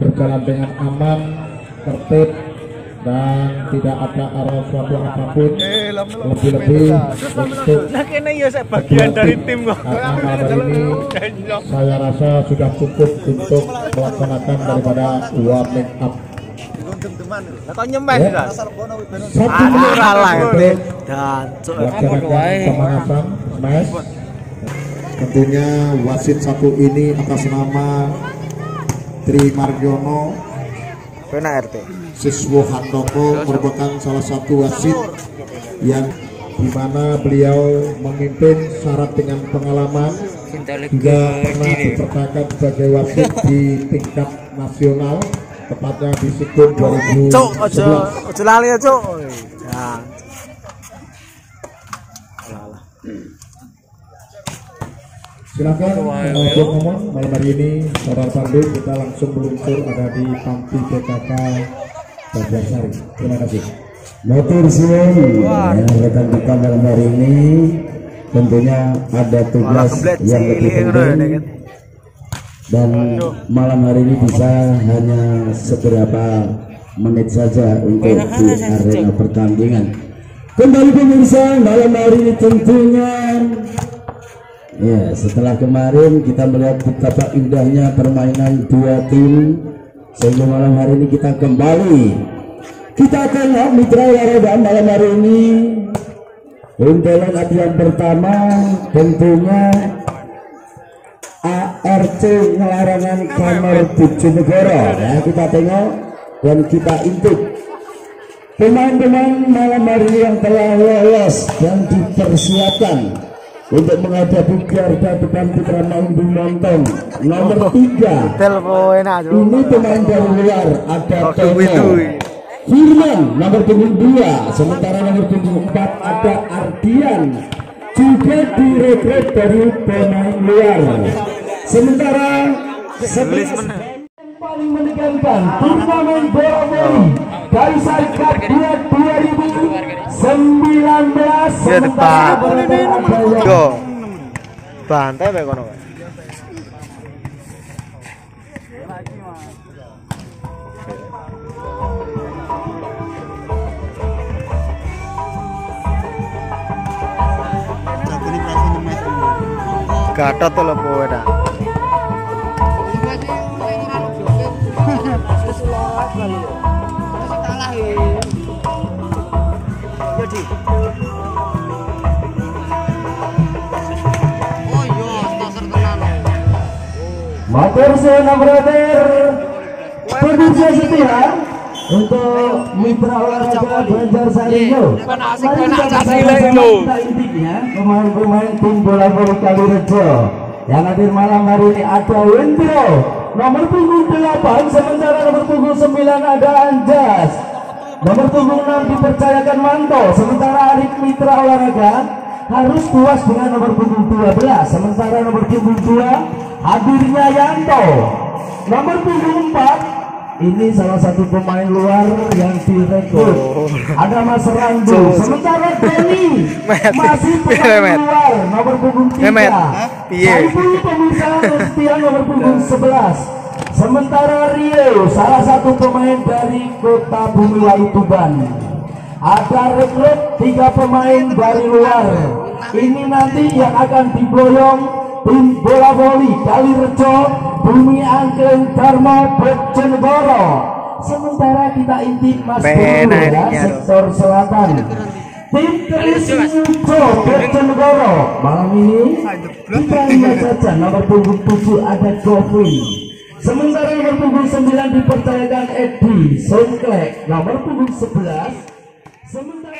berjalan dengan aman, tertib, dan tidak ada arah suatu apapun. Lebih-lebih untuk bagian dari tim kok. karena malam ini saya rasa sudah cukup untuk melaksanakan daripada warming up. Kok nyemes Ya. Mas? Satu menit kalah ya, untuk dan melaksanakan pemanasan smash. Tentunya wasit satu ini atas nama Tri Marjono Pena RT. Siswo Handoko merupakan salah satu wasit yang dimana beliau memimpin syarat dengan pengalaman, juga pernah dipercayakan sebagai wasit di tingkat nasional, tepatnya di SIKUN 2011. Ojo lali ya, Cuk. Ya. Silakan untuk ngomong malam hari ini Saudara Pandu, kita langsung meluncur ada di Panti PKK Banjarsari. Terima kasih. Motor siang yang rekan kita malam hari ini tentunya ada tugas yang lebih penting, dan malam hari ini bisa hanya seberapa menit saja untuk di arena pertandingan. Kembali pemirsa, malam hari ini tentunya ya, setelah kemarin kita melihat betapa indahnya permainan dua tim, sehingga malam hari ini kita kembali tengok mitra olahraga malam hari ini. Untuk latihan pertama tentunya ARC Ngelarangan Kamar Bojonegoro ya, kita tengok dan kita intip pemain-pemain malam hari ini yang telah lolos dan dipersiapkan untuk menghadapi garda depan Putra Manggung Montong nomor 3. Ini pemain dari luar, ada Tono Firman nomor punggung 2, sementara nomor punggung 4 ada Ardian, juga direkrut dari pemain luar. Sementara 11 paling menegangkan turnamen bola voli dari Sarkat 2019. Sementara bantai bae kono. Gatot to lho po ora. Motor zona brother pemirsa setia untuk mitra olahraga Banjarsari. Pemain-pemain tim bola voli Kalirejo yang hadir malam hari ini ada Wendro nomor punggung 8, sementara nomor punggung 9 ada Anjas, nomor punggung 6 dipercayakan Manto, sementara Arif mitra olahraga harus puas dengan nomor punggung 12, sementara nomor punggung 2 hadirnya Yanto, nomor punggung 4 ini salah satu pemain luar yang direkrut, ada Mas Randu, sementara Deni masih pemain luar nomor punggung 3, Saiful pemirsa setia nomor punggung 11, sementara Rio salah satu pemain dari Kota Bumiwai Tuban. Ada rekrut 3 pemain dari luar, ini nanti yang akan diboyong tim bola voli Kalirejo Bumi Angkring Dharma Bojonegoro. Sementara kita intip Mas Bulu ya, sektor selatan tim Trismujo Bojonegoro. Malam ini kita lihat saja nomor punggung 7 ada Govin, sementara nomor punggung 9 dipercayakan Edi Songklek, nomor punggung 11 sementara